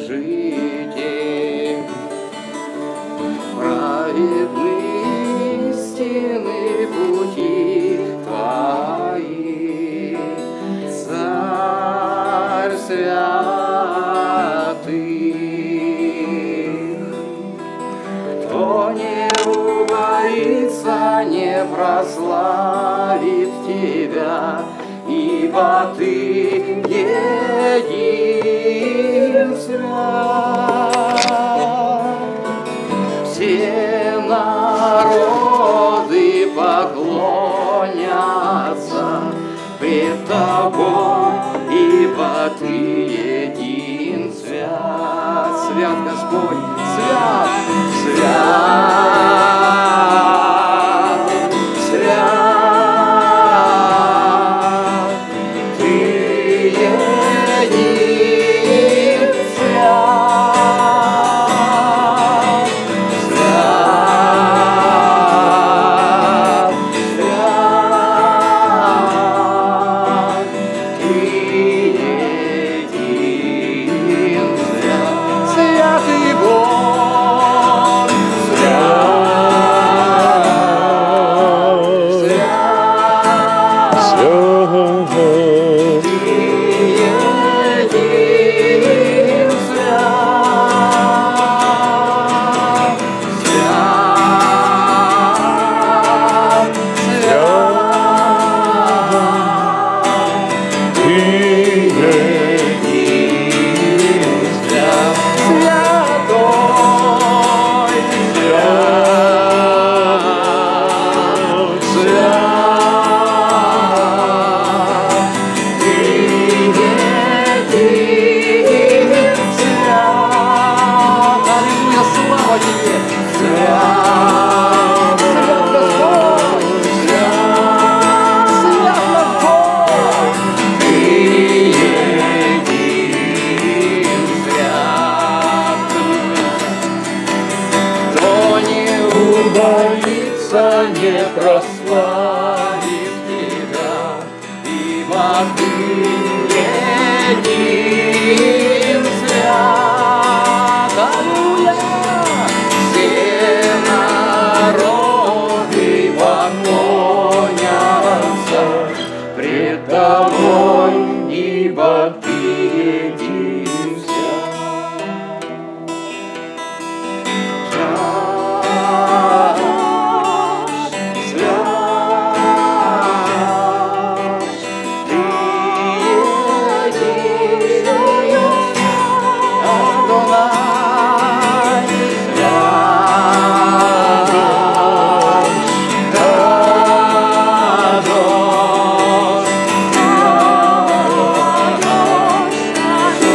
служите. Праведны истины пути Твои, Царь святых. Кто не убоится, не прославит Тебя, ибо Ты един свят. Все народы поклонятся пред Тобой, ибо Ты един свят. Свят Господь, свят, свят, свят. Ты един свят, свят, свят. Ты един свят, святый Бог, свят, свят. Ты един свят, свят, свят. Ты един свят, святой, свят, свят. Ты един свят. Аллилуйя, слава Тебе! Свят, свят Господь, свят, свят Господь. Ты един свят. Кто не убоится, не прославит Тебя, ибо Ты един свят. Аллилуйя! Все народы поклонятся пред Тобой, ибо Ты един свят. Свят, Ты един Адонай, свят, Адон,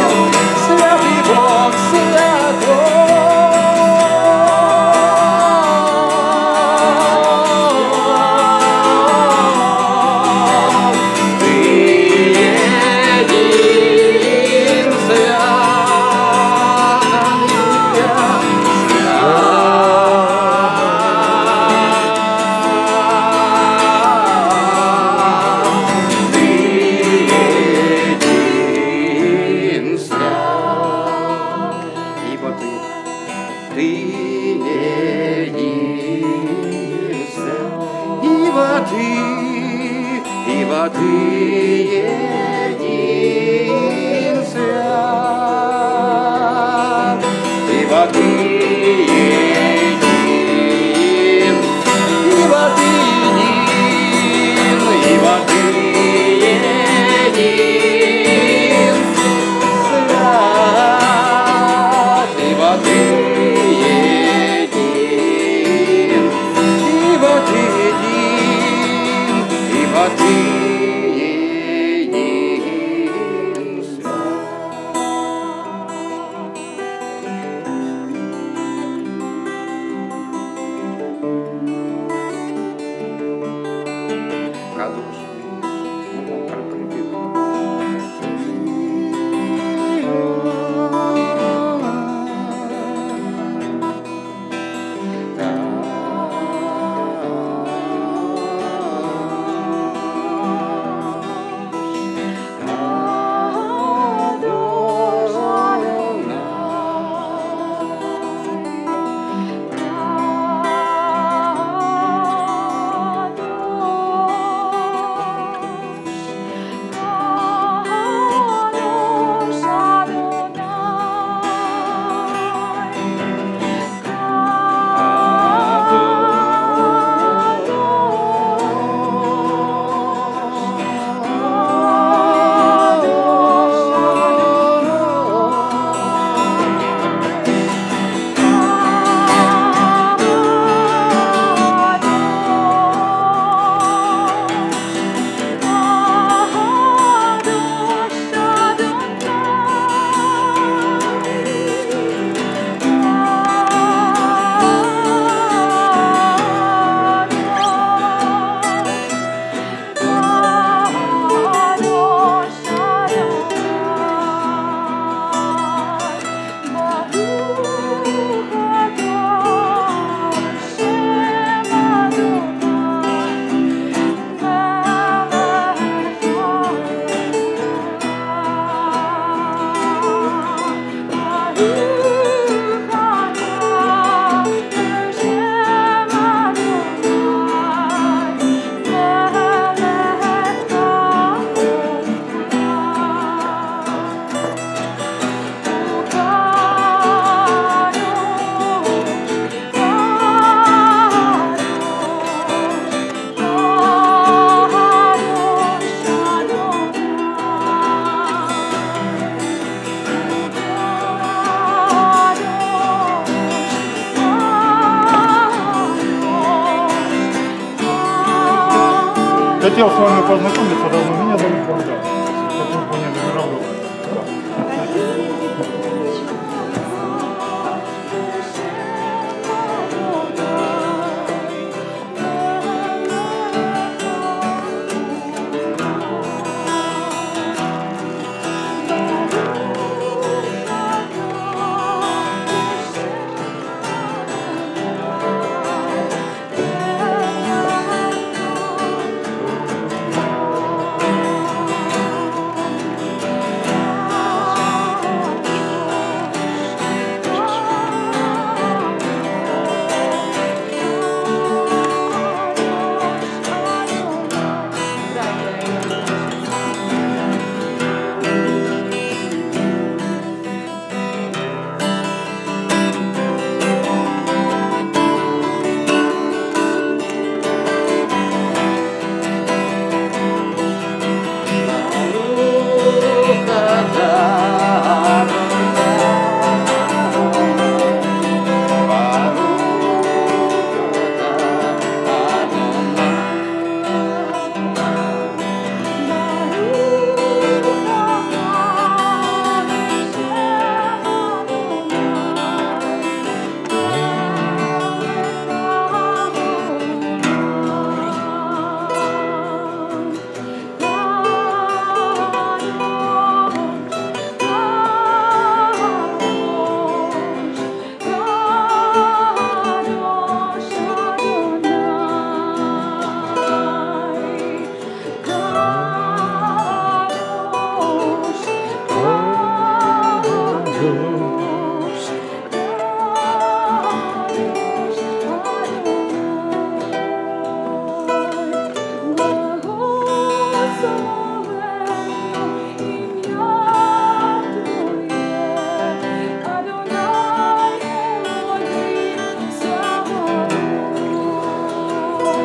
Хотел с вами познакомиться давно, меня зовут Богдан. Как вы поняли, Мировой.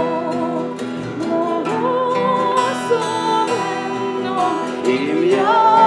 Ім'я